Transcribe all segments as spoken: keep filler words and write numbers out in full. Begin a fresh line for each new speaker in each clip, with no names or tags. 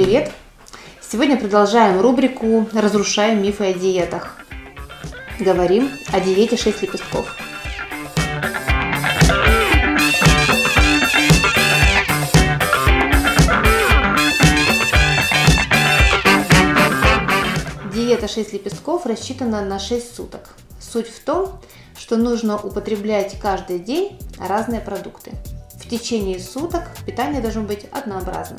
привет! Сегодня продолжаем рубрику «Разрушаем мифы о диетах». Говорим о диете шесть лепестков. Диета шесть лепестков рассчитана на шесть суток. Суть в том, что нужно употреблять каждый день разные продукты. В течение суток питание должно быть однообразным.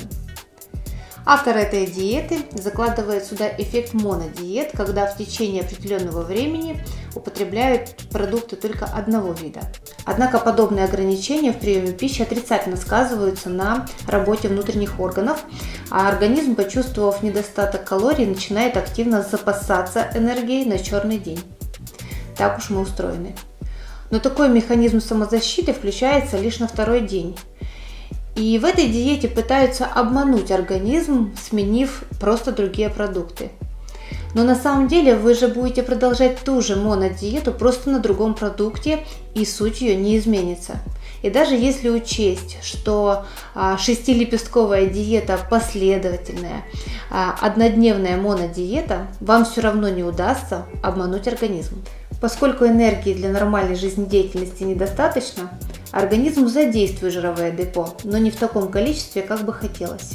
Автор этой диеты закладывает сюда эффект монодиет, когда в течение определенного времени употребляют продукты только одного вида. Однако подобные ограничения в приеме пищи отрицательно сказываются на работе внутренних органов, а организм, почувствовав недостаток калорий, начинает активно запасаться энергией на черный день. Так уж мы устроены. Но такой механизм самозащиты включается лишь на второй день. И в этой диете пытаются обмануть организм, сменив просто другие продукты. Но на самом деле вы же будете продолжать ту же монодиету, просто на другом продукте, и суть ее не изменится. И даже если учесть, что шестилепестковая диета последовательная, однодневная монодиета, вам все равно не удастся обмануть организм. Поскольку энергии для нормальной жизнедеятельности недостаточно, организм задействует жировое депо, но не в таком количестве, как бы хотелось.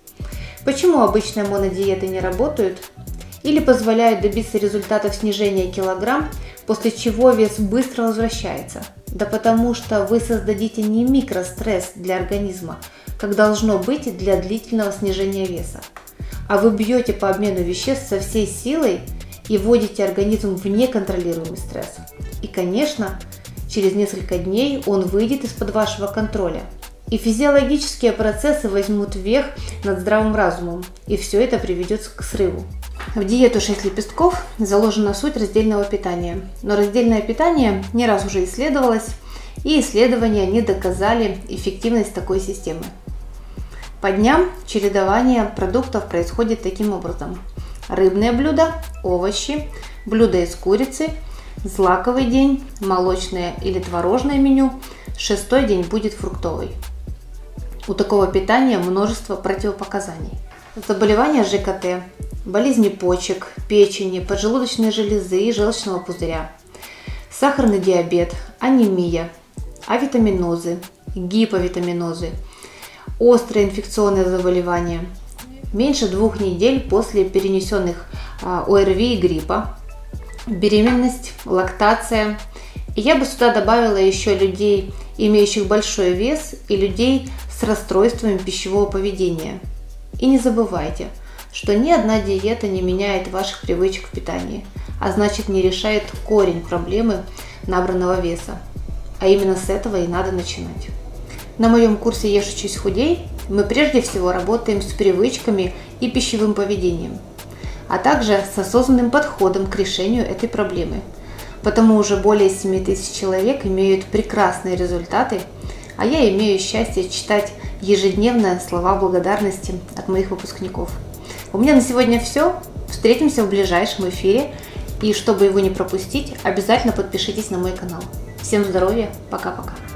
Почему обычные монодиеты не работают или позволяют добиться результатов снижения килограмм, после чего вес быстро возвращается? Да потому что вы создадите не микростресс для организма, как должно быть для длительного снижения веса, а вы бьете по обмену веществ со всей силой и вводите организм в неконтролируемый стресс. И, конечно, через несколько дней он выйдет из-под вашего контроля. И физиологические процессы возьмут верх над здравым разумом, и все это приведет к срыву. В диету шесть лепестков заложена суть раздельного питания. Но раздельное питание не раз уже исследовалось, и исследования не доказали эффективность такой системы. По дням чередование продуктов происходит таким образом. Рыбные блюда, овощи, блюда из курицы, злаковый день, молочное или творожное меню, шестой день будет фруктовый. У такого питания множество противопоказаний. Заболевания ЖКТ, болезни почек, печени, поджелудочной железы и желчного пузыря, сахарный диабет, анемия, авитаминозы, гиповитаминозы, острые инфекционные заболевания, меньше двух недель после перенесенных ОРВИ и гриппа, беременность, лактация. И я бы сюда добавила еще людей, имеющих большой вес, и людей с расстройствами пищевого поведения. И не забывайте, что ни одна диета не меняет ваших привычек в питании, а значит не решает корень проблемы набранного веса. А именно с этого и надо начинать. На моем курсе «Ешь, учись, худей» мы прежде всего работаем с привычками и пищевым поведением, а также с осознанным подходом к решению этой проблемы. Потому уже более семи тысяч человек имеют прекрасные результаты, а я имею счастье читать ежедневно слова благодарности от моих выпускников. У меня на сегодня все. Встретимся в ближайшем эфире. И чтобы его не пропустить, обязательно подпишитесь на мой канал. Всем здоровья. Пока-пока.